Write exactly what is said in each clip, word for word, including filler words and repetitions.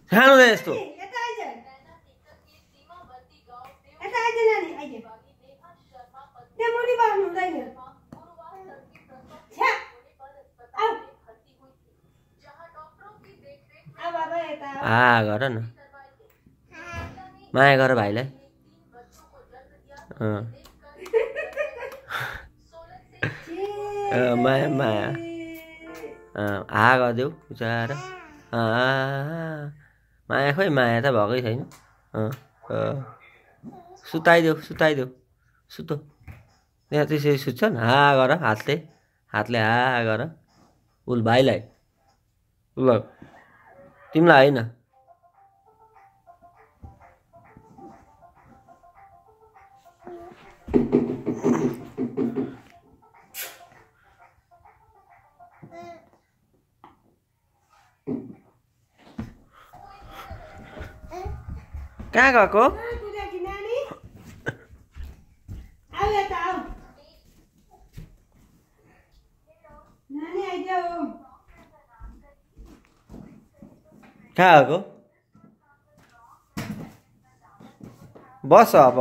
सानो छ यस्तो आ गर न माया गर भाइलाई माया माया आ गरिदेऊ बिचारा माया खोइ माया त भएकै छैन सुताइदेऊ सुताइदेऊ सुतो त्यहाँ त्यसरी सुत्छन् हा गर हातले हातले हा गर उल भाइलाई ल तिमीलाई होइन कहाँ गएको कहाँ गएको बस अब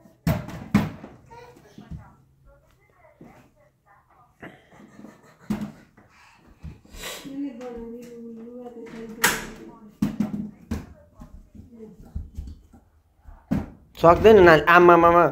सक्दैन नानी आमा मामा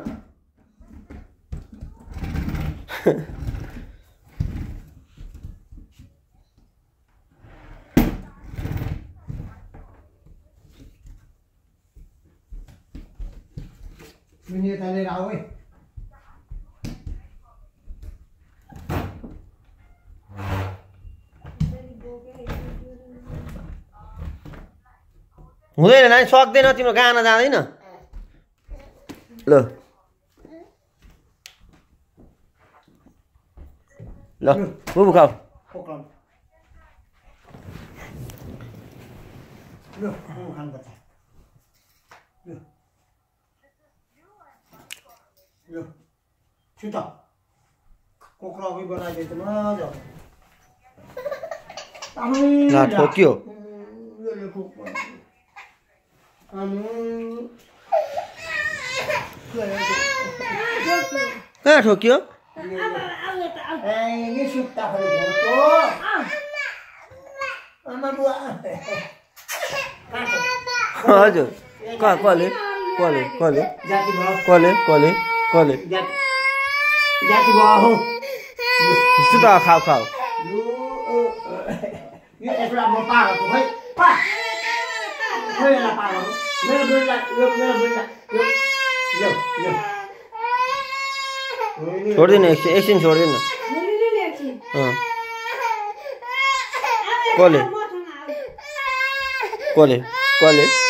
हुँदैन नानी सक्दैन तिम्रो गाना जाँदैन ल ल बुबु खाऊ ल ठोक्यो कहाँ ठोक्यो हजुर कसले कसले कसले कसले कसले कसले सुत खाऊ खाऊ छोड्दिन एकछिन एकछिन छोड्दिन कसले कसले कसले